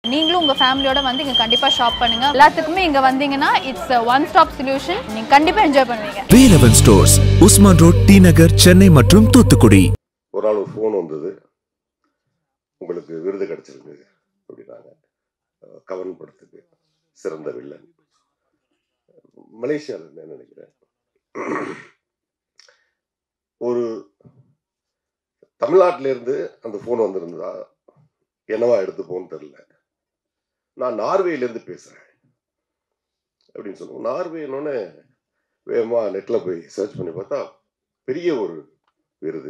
நீங்களும் உங்க ஃபேமிலியோட வந்து இங்க கண்டிப்பா ஷாப் பண்ணுங்க. எல்லாத்துக்குமே இங்க வந்தீங்கன்னா இட்ஸ் ஒன் ஸ்டாப் சொல்யூஷன். நீங்க கண்டிப்பா என்ஜாய் பண்ணுவீங்க. V11 stores, Usman road, T Nagar, Chennai மற்றும் தூத்துக்குடி. ஒரு நாள் ஒரு ஃபோன் வந்தது, உங்களுக்கு விருது கிடைச்சிருக்கு அப்படின்னாங்க. கவன் படத்துக்கு சிறந்த வில்லன். மலேசியாவில் நினைக்கிறேன். ஒரு தமிழ்நாட்டிலேருந்து அந்த ஃபோன் வந்திருந்ததா என்னவா எடுத்துப்போன்னு தெரியல. நான் நார்வேலேருந்து பேசுகிறேன் அப்படின்னு சொல்லுவோம். நார்வேன்னொன்னே வேகமாக நெட்டில் போய் சர்ச் பண்ணி பார்த்தா பெரிய ஒரு விருது.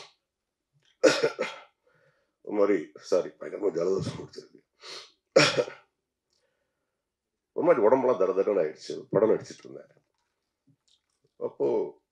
ஒரு மாதிரி பயங்கரமாக ஜலதோஷம் முடிச்சிருக்கு. ஒரு மாதிரி உடம்புலாம் தடன்னு ஆயிடுச்சு. படம் நடிச்சிட்டு இருந்தேன். அப்போ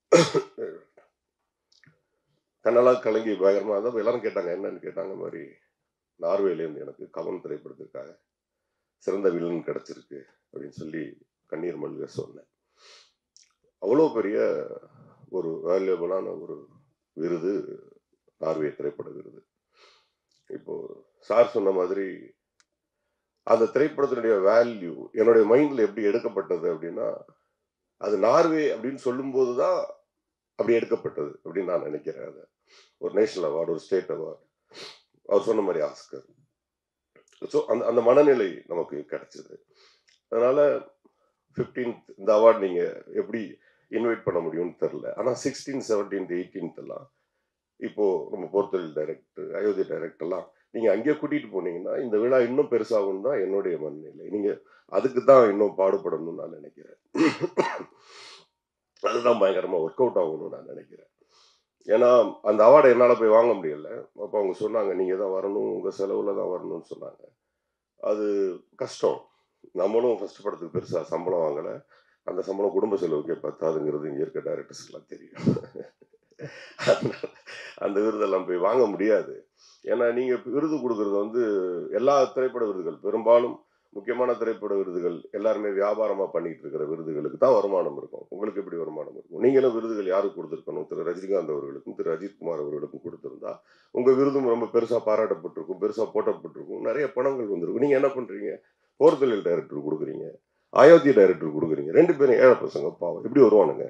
கண்ணெல்லாம் கலங்கி பயங்கரமா தான் எல்லாரும் கேட்டாங்க, என்னன்னு கேட்டாங்க. மாதிரி நார்வேலேருந்து எனக்கு கவன் திரைப்படத்திற்காக சிறந்த வில்லன் கிடைச்சிருக்கு அப்படின்னு சொல்லி கண்ணீர் மல்க சொன்னேன். அவ்வளோ பெரிய ஒரு வேல்யூபிளான ஒரு விருது நார்வே திரைப்பட விருது. இப்போ சார் சொன்ன மாதிரி அந்த திரைப்படத்தினுடைய வேல்யூ என்னுடைய மைண்ட்ல எப்படி எடுக்கப்பட்டது அப்படின்னா, அது நார்வே அப்படின்னு சொல்லும்போது தான் அப்படி எடுக்கப்பட்டது அப்படின்னு நான் நினைக்கிறேன். அது ஒரு நேஷனல் அவார்டு, ஒரு ஸ்டேட் அவார்டு, அவர் சொன்ன மாதிரி ஆஸ்கர். ஸோ அந்த அந்த மனநிலை நமக்கு கிடைச்சது. அதனால 15th இந்த அவார்டு நீங்க எப்படி இன்வைட் பண்ண முடியும்னு தெரியல. ஆனால் 16, 17, 18 எல்லாம் இப்போ நம்ம போர்த்தொழில் டைரக்டர், அயோத்தி டைரக்டர்லாம் நீங்க அங்கே கூட்டிட்டு போனீங்கன்னா இந்த விழா இன்னும் பெருசாகும் தான் என்னுடைய மனநிலை. நீங்க அதுக்கு தான் இன்னும் பாடுபடணும்னு நான் நினைக்கிறேன். அதுதான் பயங்கரமா ஒர்க் அவுட் ஆகணும்னு நான் நினைக்கிறேன். ஏன்னா அந்த அவார்டை என்னால் போய் வாங்க முடியல. அப்போ அவங்க சொன்னாங்க, நீங்க தான் வரணும், உங்க செலவுல தான் வரணும்னு சொன்னாங்க. அது கஷ்டம். நம்மளும் ஃபர்ஸ்ட் படத்துக்கு பெருசா சம்பளம் வாங்கலை. அந்த சம்பளம் குடும்ப செலவுக்கே பத்தாதுங்கிறது இங்கே இருக்க டைரக்டர்ஸ்க்கெல்லாம் தெரியும். அந்த விருதெல்லாம் போய் வாங்க முடியாது. ஏன்னா நீங்க விருது கொடுக்கறது வந்து எல்லா திரைப்பட விருதுகள், பெரும்பாலும் முக்கியமான திரைப்பட விருதுகள் எல்லாருமே வியாபாரமா பண்ணிட்டு இருக்கிற விருதுகளுக்கு தான் வருமானம் இருக்கும். உங்களுக்கு எப்படி வருமானம் இருக்கும்? நீங்களும் விருதுகள் யாருக்கு கொடுத்துருக்கணும்? திரு ரஜினிகாந்த் அவர்களுக்கும் திரு அஜித்குமார் அவர்களுக்கும் கொடுத்திருந்தா உங்க விருதும் ரொம்ப பெருசா பாராட்டப்பட்டிருக்கும், பெருசா போட்டப்பட்டிருக்கும், நிறைய பணங்கள் வந்திருக்கும். நீங்க என்ன பண்றீங்க? போர்த்தொழில் டைரக்டர் கொடுக்குறீங்க, அயோத்தி டைரக்டர் கொடுக்குறீங்க. 2 பேரும் ஏழை பசங்க, பாவம், எப்படி வருவானுங்க?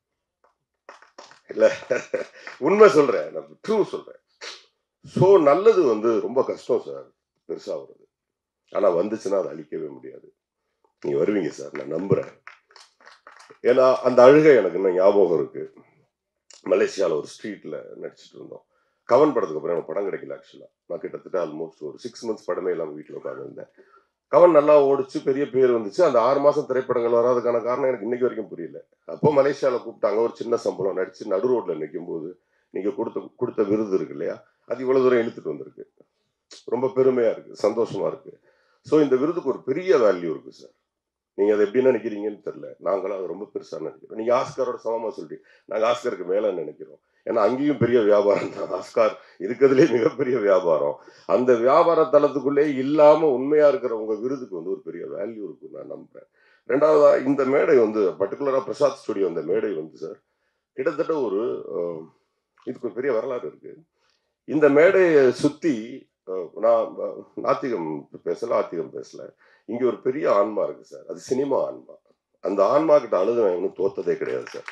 இல்ல, உண்மை சொல்றேன், நான் ட்ரூ சொல்றேன். ஸோ நல்லது வந்து ரொம்ப கஷ்டம் சார், பெருசா வருது. ஆனா வந்துச்சுன்னா அதை அழிக்கவே முடியாது. நீங்க வருவீங்க சார், நான் நம்புறேன். ஏன்னா அந்த அழுகை எனக்கு இன்னும் ஞாபகம் இருக்கு. மலேசியாவில் ஒரு ஸ்ட்ரீட்ல நடிச்சிட்டு இருந்தோம். கவன் படத்துக்கு அப்புறம் எனக்கு படம் கிடைக்கல. ஆக்சுவலா நான் கிட்டத்தட்ட ஆல்மோஸ்ட் ஒரு 6 months படமே இல்லாமல் வீட்டில் உட்காந்துருந்தேன். கவன் நல்லா ஓடிச்சு, பெரிய பேர் வந்துச்சு. அந்த 6 மாசம் திரைப்படங்கள் வராதுக்கான காரணம் எனக்கு இன்னைக்கு வரைக்கும் புரியல. அப்போ மலேசியாவில் கூப்பிட்டாங்க, ஒரு சின்ன சம்பளம், நடிச்சு நடு ரோட்ல நிற்கும் போது நீங்க கொடுத்த விருது இருக்கு இல்லையா, அது இவ்வளவு தூரம் இழுத்துட்டு வந்திருக்கு. ரொம்ப பெருமையா இருக்கு, சந்தோஷமா இருக்கு. ஸோ இந்த விருதுக்கு ஒரு பெரிய வேல்யூ இருக்கு சார். நீங்க அதை எப்படி நினைக்கிறீங்கன்னு தெரியல. நாங்களும் அதை ரொம்ப பெருசா நினைக்கிறோம். நீங்க ஆஸ்காரோட சமமா சொல்றீங்க, நாங்க ஆஸ்கருக்கு மேல நினைக்கிறோம். ஏன்னா அங்கேயும் பெரிய வியாபாரம் தான். ஆஸ்கார் இருக்கிறதுலே மிகப்பெரிய வியாபாரம். அந்த வியாபார தளத்துக்குள்ளே இல்லாம உண்மையா இருக்கிற உங்க விருதுக்கு வந்து ஒரு பெரிய வேல்யூ இருக்கு நான் நம்புறேன். ரெண்டாவதா இந்த மேடை வந்து பர்டிகுலரா பிரசாத் ஸ்டுடியோ, அந்த மேடை வந்து சார் கிட்டத்தட்ட ஒரு இதுக்கு ஒரு பெரிய வரலாறு இருக்கு. இந்த மேடையை சுத்தி நான் நாத்திகம் பேசல, ஆத்திகம் பேசல, இங்க ஒரு பெரிய ஆன்மா இருக்கு சார். அது சினிமா ஆன்மா. அந்த ஆன்மா கிட்ட அழுது நான் இன்னும் தோத்ததே கிடையாது சார்.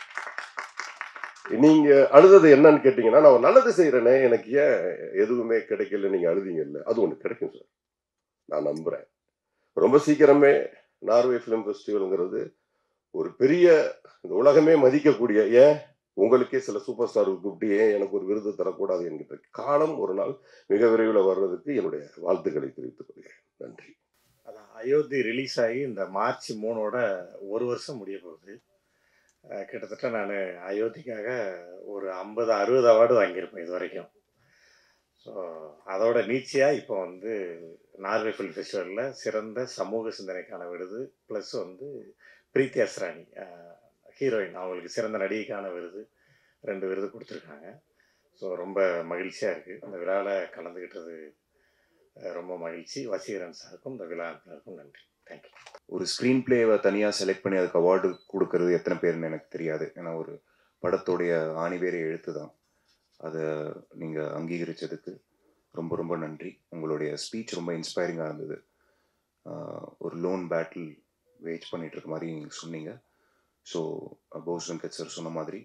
நீங்க அழுதது என்னன்னு கேட்டீங்கன்னா, நான் ஒரு நல்லது செய்யறேனே, எனக்கு ஏன் எதுவுமே கிடைக்கல, நீங்க அழுதீங்கல்ல, அது ஒண்ணு கிடைக்கும் சார், நான் நம்புறேன். ரொம்ப சீக்கிரமே நார்வே பிலிம் ஃபெஸ்டிவல்ங்கிறது ஒரு பெரிய, இந்த உலகமே மதிக்கக்கூடிய, ஏன் உங்களுக்கே சில சூப்பர் ஸ்டார் கூப்பிட்டு ஏன் எனக்கு ஒரு விருது தரக்கூடாது என்கிற காலம் ஒரு நாள் மிக விரைவில் வர்றதுக்கு என்னுடைய வாழ்த்துக்களை தெரிவித்துக் கொள்கிறேன். நன்றி. அதான் அயோத்தி ரிலீஸ் ஆகி இந்த மார்ச் 3ஓட 1 வருஷம் முடிய போகுது. கிட்டத்தட்ட நான் அயோத்திக்காக ஒரு 50-60 அவார்டு வாங்கியிருப்பேன் இது வரைக்கும். ஸோ அதோட நீட்சியாக இப்போ வந்து நார்வே ஃபில்ம் ஃபெஸ்டிவலில் சிறந்த சமூக சிந்தனைக்கான விருது, ப்ளஸ் வந்து பிரீத்தி அஸ்ரானி ஹீரோயின், அவங்களுக்கு சிறந்த நடிகைக்கான விருது, 2 விருது கொடுத்துருக்காங்க. ஸோ ரொம்ப மகிழ்ச்சியாக இருக்குது. அந்த விழாவில் கலந்துக்கிட்டது ரொம்ப மகிழ்ச்சி. வசீகரன் சாருக்கும் இந்த விழாவினருக்கும் நன்றி. தேங்க்யூ. ஒரு ஸ்க்ரீன் பிளேவை தனியாக செலக்ட் பண்ணி அதுக்கு அவார்டு கொடுக்கறது எத்தனை பேர்னு எனக்கு தெரியாது. ஏன்னா ஒரு படத்தோடைய ஆணிவேரே எழுத்து தான். அதை நீங்கள் அங்கீகரித்ததுக்கு ரொம்ப ரொம்ப நன்றி. உங்களுடைய ஸ்பீச் ரொம்ப இன்ஸ்பைரிங்காக இருந்தது. ஒரு லோன் பேட்டில் வேஜ் பண்ணிட்டு இருக்க மாதிரி நீங்கள் சொன்னீங்க. ஸோ போஸ் வெங்கட் சார் சொன்ன மாதிரி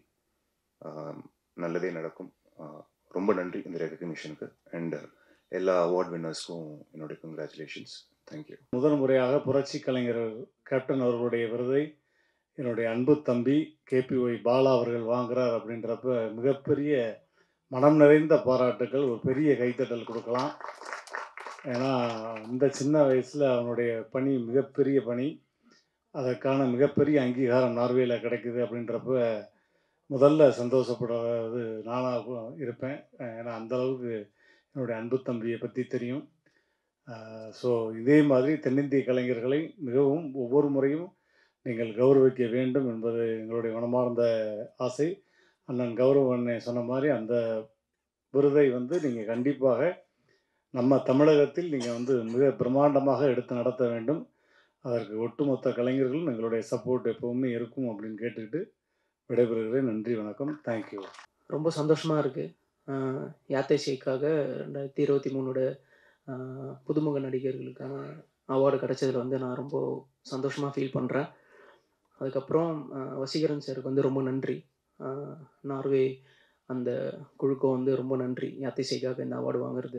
நல்லதே நடக்கும். ரொம்ப நன்றி இந்த ரெகக்னிஷனுக்கு. அண்ட் எல்லா அவார்ட் வின்னர்ஸ்க்கும் என்னுடைய கங்க்ராச்சுலேஷன்ஸ். தேங்க்யூ. முதல் முறையாக புரட்சி கலைஞர் கேப்டன் அவர்களுடைய விருதை என்னுடைய அன்பு தம்பி KPY பாலா அவர்கள் வாங்குறார் அப்படின்றப்ப மிகப்பெரிய மனம் நிறைந்த பாராட்டுக்கள், ஒரு பெரிய கைத்தட்டல் கொடுக்கலாம். ஏன்னா இந்த சின்ன வயசில் அவனுடைய பணி மிகப்பெரிய பணி, அதற்கான மிகப்பெரிய அங்கீகாரம் நார்வேயில் கிடைக்குது அப்படின்றப்ப முதல்ல சந்தோஷப்படுறது நானாக இருப்பேன். ஏன்னா அந்தளவுக்கு என்னுடைய அன்பு தம்பியை பற்றி தெரியும். ஸோ இதே மாதிரி தென்னிந்திய கலைஞர்களை மிகவும் ஒவ்வொரு முறையும் நீங்கள் கௌரவிக்க வேண்டும் என்பது எங்களுடைய மனமார்ந்த ஆசை. அண்ணன் கௌரவண்ணே சொன்ன மாதிரி அந்த விருதை நீங்கள் கண்டிப்பாக நம்ம தமிழகத்தில் நீங்கள் மிக பிரம்மாண்டமாக எடுத்து நடத்த வேண்டும். அதற்கு ஒட்டுமொத்த கலைஞர்களும் எங்களுடைய சப்போர்ட் எப்போவுமே இருக்கும் அப்படின்னு கேட்டுக்கிட்டு விடைபெறுகிறேன். நன்றி, வணக்கம், தேங்க்யூ. ரொம்ப சந்தோஷமாக இருக்குது. யாத்தை ஷேக்காக 2023 புதுமுக நடிகர்களுக்கான அவார்டு கிடச்சதில் நான் ரொம்ப சந்தோஷமாக ஃபீல் பண்ணுறேன். அதுக்கப்புறம் வசீகரன் சாருக்கு ரொம்ப நன்றி. நார்வே அந்த குழுக்கும் ரொம்ப நன்றி யாத்தை ஷேக்காக இந்த அவார்டு வாங்குறது.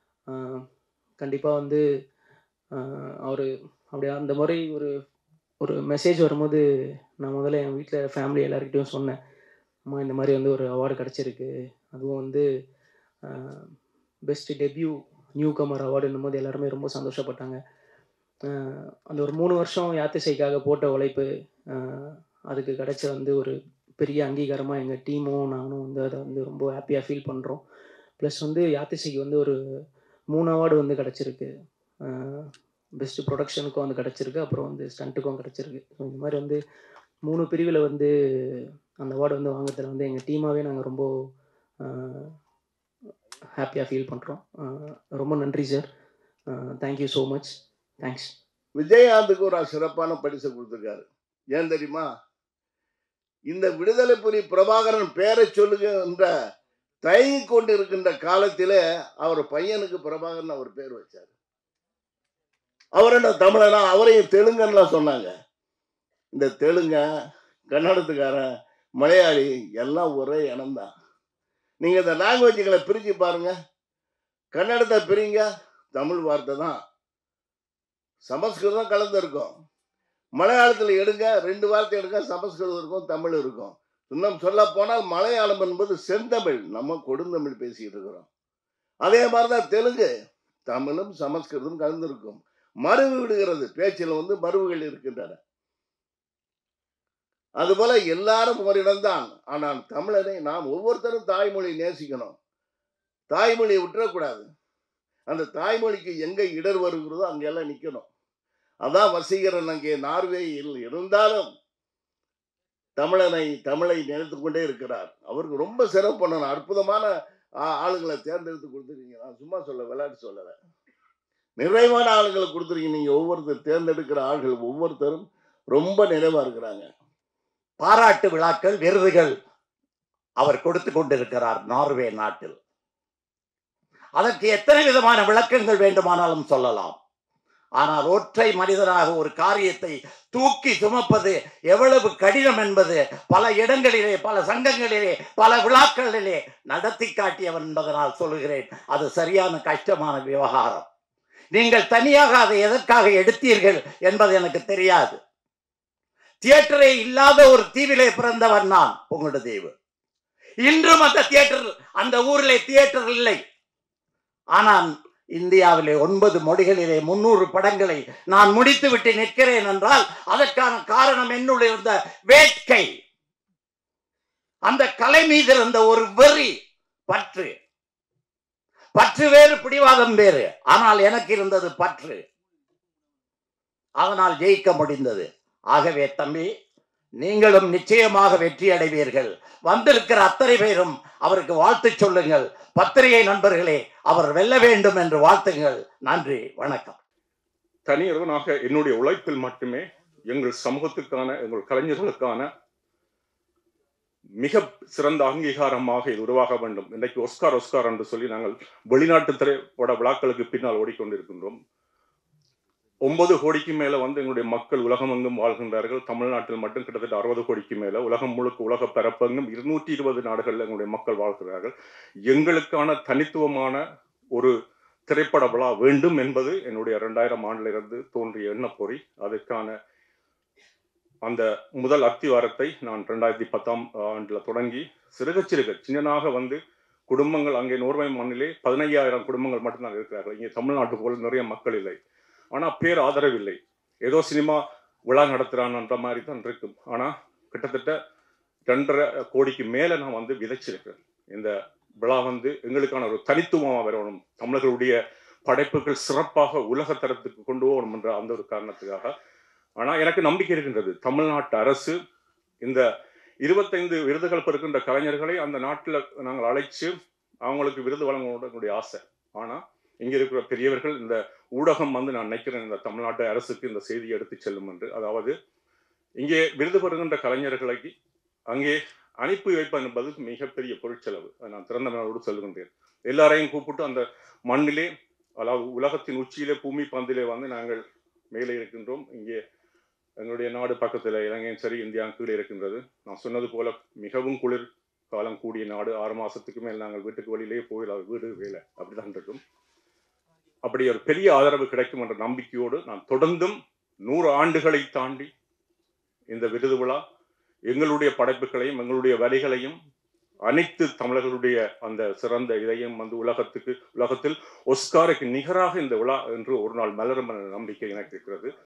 கண்டிப்பாக அவர் அப்படியே அந்த மாதிரி ஒரு மெசேஜ் வரும்போது நான் முதல்ல என் வீட்டில் ஃபேமிலி எல்லாருக்கிட்டையும் சொன்னேன், அம்மா இந்த மாதிரி ஒரு அவார்டு கிடச்சிருக்கு, அதுவும் பெஸ்ட் டெபியூ நியூ கமர் அவார்டுன்னும் போது எல்லாருமே ரொம்ப சந்தோஷப்பட்டாங்க. அந்த ஒரு 3 வருஷம் யாத்திசைக்காக போட்ட உழைப்பு, அதுக்கு கிடைச்ச ஒரு பெரிய அங்கீகாரமாக எங்கள் டீமும் நானும் அதை ரொம்ப ஹாப்பியாக ஃபீல் பண்ணுறோம். ப்ளஸ் யாத்திசைக்கு ஒரு 3 அவார்டு கிடச்சிருக்கு. பெஸ்ட்டு ப்ரொடக்ஷனுக்கும் கிடச்சிருக்கு, அப்புறம் ஸ்டண்ட்டுக்கும் கிடச்சிருக்கு. ஸோ இந்த மாதிரி 3 பிரிவில் அந்த அவார்டு வாங்குறதுல எங்கள் டீமாகவே நாங்கள் ரொம்ப ஹாப்பியாக ஃபீல் பண்ணுறோம். ரொம்ப நன்றி sir, thank you so much, thanks. விஜயகாந்துக்கு ஒரு சிறப்பான பரிசை கொடுத்துருக்காரு. ஏன் தெரியுமா? இந்த விடுதலை புலி பிரபாகரன் பேரை சொல்லுங்க என்ற தயங்கி கொண்டு இருக்கின்ற காலத்திலே அவர் பையனுக்கு பிரபாகரன் அவர் பேர் வச்சார். அவர் என்ன தமிழனா? அவரையும் தெலுங்கன்லாம் சொன்னாங்க. இந்த தெலுங்க, கன்னடத்துக்காரன், மலையாளி எல்லாம் ஒரே இனம்தான். நீங்கள் இந்த லாங்குவேஜுகளை பிரித்து பாருங்க. கன்னடத்தை பிரிங்க, தமிழ் வார்த்தை தான். சமஸ்கிருதம் கலந்து இருக்கும். மலையாளத்தில் எடுங்க, 2 வார்த்தை எடுங்க, சமஸ்கிருதம் இருக்கும், தமிழ் இருக்கும். இன்னும் சொல்ல போனால் மலையாளம் என்பது செந்தமிழ், நம்ம கொடுந்தமிழ் பேசிக்கிட்டு இருக்கிறோம். அதே மாதிரி தான் தெலுங்கு, தமிழும் சமஸ்கிருதம் கலந்துருக்கும். மறுவு விடுகிறது, பேச்சில் மறுவுகள் இருக்கின்றன. அதுபோல எல்லாரும் ஒரு இடம்தான். ஆனால் தமிழனை நாம் ஒவ்வொருத்தரும் தாய்மொழி நேசிக்கணும், தாய்மொழியை விட்டுறக்கூடாது. அந்த தாய்மொழிக்கு எங்கே இடர் வருகிறதோ அங்கெல்லாம் நிற்கணும். அதான் வசீகரன் அங்கே நார்வேயில் இருந்தாலும் தமிழை நினைத்து கொண்டே இருக்கிறார். அவருக்கு ரொம்ப சிறப்பு பண்ணணும். அற்புதமான ஆளுங்களை தேர்ந்தெடுத்து கொடுத்துருக்கீங்க. நான் சும்மா விளையாட்டு சொல்லலை, நிறைவான ஆளுங்களை கொடுத்துருக்கீங்க. நீங்கள் ஒவ்வொருத்தர் தேர்ந்தெடுக்கிற ஆள்கள் ஒவ்வொருத்தரும் ரொம்ப நிறைவாக இருக்கிறாங்க. பாராட்டு விழாக்கள், விருதுகள் அவர் கொடுத்து கொண்டிருக்கிறார் நார்வே நாட்டில். அதற்கு எத்தனை விதமான விளக்கங்கள் வேண்டுமானாலும் சொல்லலாம். ஆனால் ஒற்றை மனிதனாக ஒரு காரியத்தை தூக்கி சுமப்பது எவ்வளவு கடினம் என்பது பல இடங்களிலே, பல சங்கங்களிலே, பல விழாக்களிலே நடத்தி காட்டியவன் என்பதனால் சொல்லுகிறேன். அது சரியான கஷ்டமான விவகாரம். நீங்கள் தனியாக அதை எதற்காக எடுத்தீர்கள் என்பது எனக்கு தெரியாது. தியேட்டரே இல்லாத ஒரு தீவிலே பிறந்தவன் நான், புங்குடுதீவு. இன்றும் அந்த தியேட்டர், அந்த ஊரிலே தியேட்டர் இல்லை. ஆனால் இந்தியாவிலே 9 மொழிகளிலே 300 படங்களை நான் முடித்து விட்டு நிற்கிறேன் என்றால் அதற்கான காரணம் என்னுள் இருந்த வேட்கை, அந்த கலை மீது இருந்த ஒரு வெறி, பற்று. பற்று வேறு, பிடிவாதம் வேறு. ஆனால் எனக்கு இருந்தது பற்று. அதனால் ஜெயிக்க முடிந்தது. ஆகவே தம்பி, நீங்களும் நிச்சயமாக வெற்றி அடைவீர்கள். வந்திருக்கிற அத்தனை பேரும் அவருக்கு வாழ்த்து சொல்லுங்கள். பத்திரிகை நண்பர்களே, அவர் வெல்ல வேண்டும் என்று வாழ்த்துங்கள். நன்றி, வணக்கம். தனியொருவனாக என்னுடைய உழைப்பில் மட்டுமே எங்கள் சமூகத்துக்கான, எங்கள் கலைஞர்களுக்கான மிக சிறந்த அங்கீகாரமாக இது உருவாக வேண்டும். இன்றைக்கு ஒஸ்கார் என்று சொல்லி நாங்கள் வெளிநாட்டு திரைப்பட விழாக்களுக்கு பின்னால் ஓடிக்கொண்டிருக்கின்றோம். 9 கோடிக்கு மேலே வந்து எங்களுடைய மக்கள் உலகமெங்கும் வாழ்கின்றார்கள். தமிழ்நாட்டில் மட்டும் கிட்டத்தட்ட 60 கோடிக்கு மேலே, உலகம் முழுக்க உலக பரப்பெங்கும் 220 நாடுகளில் எங்களுடைய மக்கள் வாழ்கிறார்கள். எங்களுக்கான தனித்துவமான ஒரு திரைப்பட விழா வேண்டும் என்பது என்னுடைய 2000 ஆண்டிலிருந்து தோன்றிய எண்ணப்பொறி. அதற்கான அந்த முதல் அத்திவாரத்தை நான் 2010ஆம் ஆண்டில் தொடங்கி சின்னனாக வந்து குடும்பங்கள் அங்கே நோர்வே மண்ணிலே 15,000 குடும்பங்கள் மட்டும்தான் இருக்கிறார்கள். இங்கே தமிழ்நாட்டு போல் நிறைய மக்கள் இல்லை. ஆனால் பேர் ஆதரவில்லை. ஏதோ சினிமா விழா நடத்துகிறான்ற மாதிரி தான் இருக்கும். ஆனால் கிட்டத்தட்ட 2.5 கோடிக்கு மேலே நான் வந்து விதைச்சிருக்கிறேன். இந்த விழா வந்து எங்களுக்கான ஒரு தனித்துவமாக வரணும், தமிழர்களுடைய படைப்புகள் சிறப்பாக உலகத்தரத்துக்கு கொண்டு போகணும் என்ற அந்த ஒரு காரணத்துக்காக. ஆனால் எனக்கு நம்பிக்கை இருக்கின்றது, தமிழ்நாட்டு அரசு இந்த 25 விருதுகள் பெறுகின்ற கலைஞர்களை அந்த நாட்டில் நாங்கள் அழைச்சு அவங்களுக்கு விருது வழங்கணும்னு என்னுடைய ஆசை. ஆனால் இங்கே இருக்கிற பெரியவர்கள், இந்த ஊடகம் வந்து நான் நினைக்கிறேன் இந்த தமிழ்நாட்டு அரசுக்கு இந்த செய்தியை எடுத்து செல்லும் என்று. அதாவது இங்கே விருது பெறுகின்ற கலைஞர்களை அங்கே அனுப்பி வைப்பது என்பது மிகப்பெரிய பொருட்செலவு. அதை நான் திறந்த மனதோடு சொல்லுகின்றேன். எல்லாரையும் கூப்பிட்டு அந்த மண்ணிலே, அதாவது உலகத்தின் உச்சியிலே, பூமி பந்திலே வந்து நாங்கள் மேலே இருக்கின்றோம். இங்கே எங்களுடைய நாடு பக்கத்தில் இலங்கையும் சரி, இந்தியாவும் கீழே இருக்கின்றது. நான் சொன்னது போல மிகவும் குளிர் காலம் கூடிய நாடு. 6 மாதத்துக்கு மேல் நாங்கள் வீட்டுக்கு வெளியிலே போயிடலாம், வீடு வேலை அப்படிதான் இருக்கும். அப்படி ஒரு பெரிய ஆதரவு கிடைக்கும் என்ற நம்பிக்கையோடு நான் தொடர்ந்தும் 100 ஆண்டுகளை தாண்டி இந்த விருது விழா எங்களுடைய படைப்புகளையும் எங்களுடைய வரிகளையும் அனைத்து தமிழர்களுடைய அந்த சிறந்த இதையும் வந்து உலகத்தில் ஒஸ்காருக்கு நிகராக இந்த விழா என்று ஒரு நாள் மலரும் என்ற நம்பிக்கை எனக்கு இருக்கிறது.